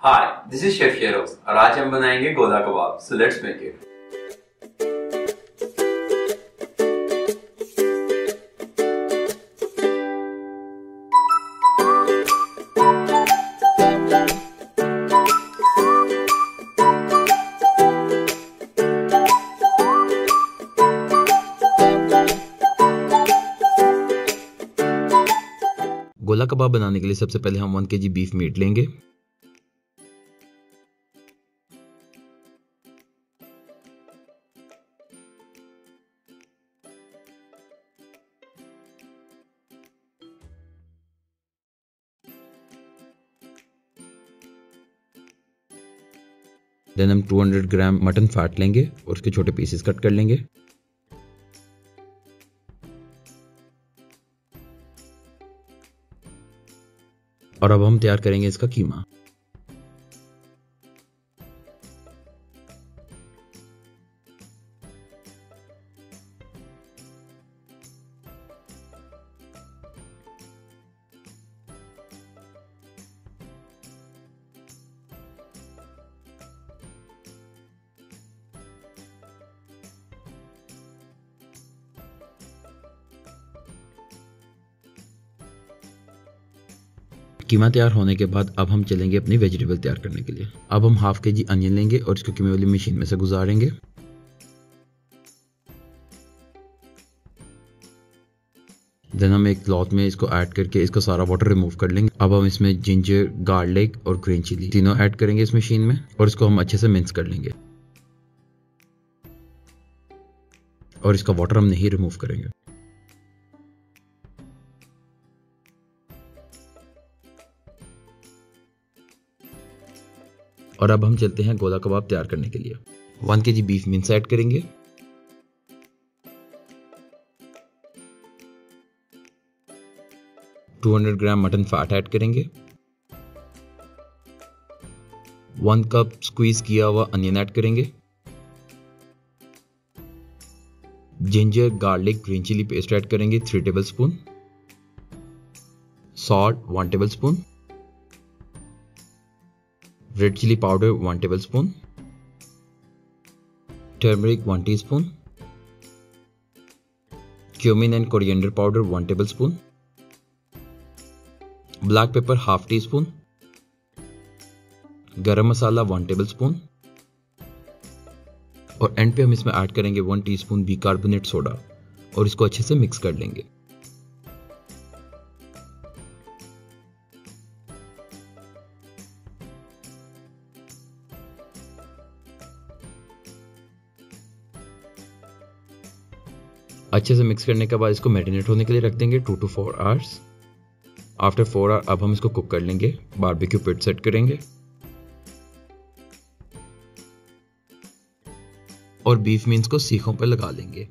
Hi, this is chef Sheroz और आज हम बनाएंगे gola kebab. So let's make it. Gola kebab बनाने के लिए सबसे पहले हम 1 kg बीफ मीट लेंगे। देन हम 200 ग्राम मटन फैट लेंगे और उसके छोटे पीसेस कट कर लेंगे। और अब हम तैयार करेंगे इसका कीमा। कीमा तैयार होने के बाद अब हम चलेंगे अपनी वेजिटेबल तैयार करने के लिए। अब हम ½ kg अनियन लेंगे और इसको कीमे वाली मशीन में से गुजारेंगे। देन हम एक क्लॉथ में इसको ऐड करके इसका सारा वाटर रिमूव कर लेंगे। अब हम इसमें जिंजर, गार्लिक और ग्रीन चिली तीनों ऐड करेंगे इस मशीन में और इसको हम अच्छे से मिक्स कर लेंगे। और इसका वाटर हम नहीं रिमूव करेंगे। और अब हम चलते हैं गोला कबाब तैयार करने के लिए। 1 kg बीफ मिन्स ऐड करेंगे। $200 ग्राम मटन फैट ऐड करेंगे। 1 कप स्क्वीज किया हुआ अनियन ऐड करेंगे। Ginger, garlic, green chilli paste add करेंगे 3 tablespoon. Salt 1 tablespoon. Red chilli powder 1 tablespoon. Turmeric 1 teaspoon. Cumin and coriander powder 1 tablespoon. Black pepper ½ teaspoon. Garam masala 1 tablespoon. और and पे हम इसमें add करेंगे 1 टीस्पून बिकार्बोनेट सोडा और इसको अच्छे से मिक्स कर लेंगे। अच्छे से मिक्स करने के बाद इसको मैरिनेट होने के लिए रख देंगे 2 to 4 आवर्स। आफ्टर 4 आवर अब हम इसको कुक कर लेंगे। बारबेक्यू पिट सेट करेंगे और बीफ मीन्स को सीखों पर लगा लेंगे।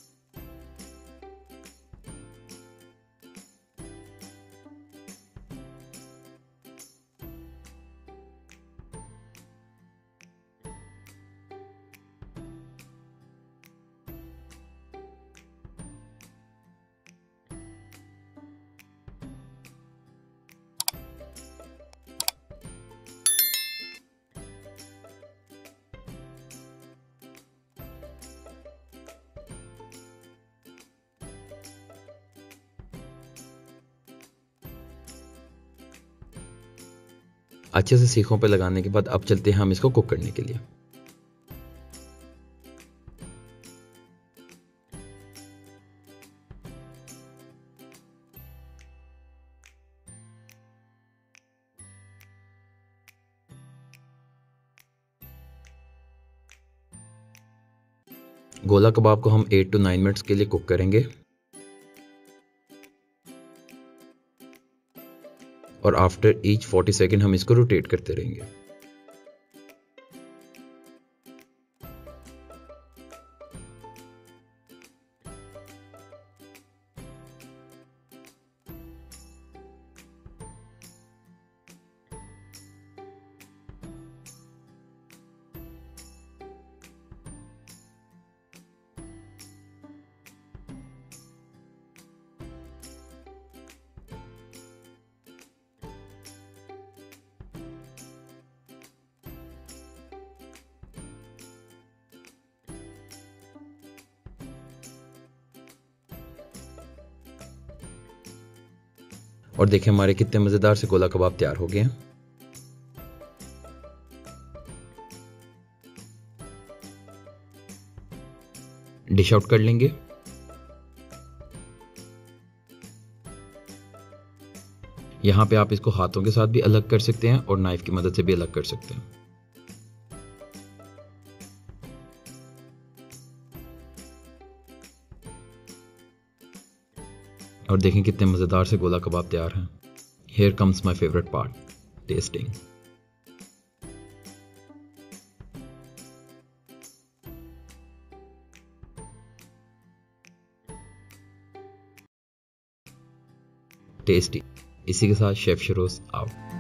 अच्छे से सीखों पे लगाने के बाद अब चलते हैं हम इसको कुक करने के लिए। गोला कबाब को हम 8 to 9 मिनट्स के लिए कुक करेंगे और आफ्टर ईच 40 सेकेंड हम इसको रोटेट करते रहेंगे। और देखें हमारे कितने मज़ेदार से गोला कबाब तैयार हो गए हैं। डिश आउट कर लेंगे। यहाँ पे आप इसको हाथों के साथ भी अलग कर सकते हैं और नाइफ की मदद से भी अलग कर सकते हैं। और देखें कितने मज़ेदार से गोला कबाब तैयार हैं। Here comes my favorite part, tasting. Tasty. इसी के साथ शेफ शरोज आउट।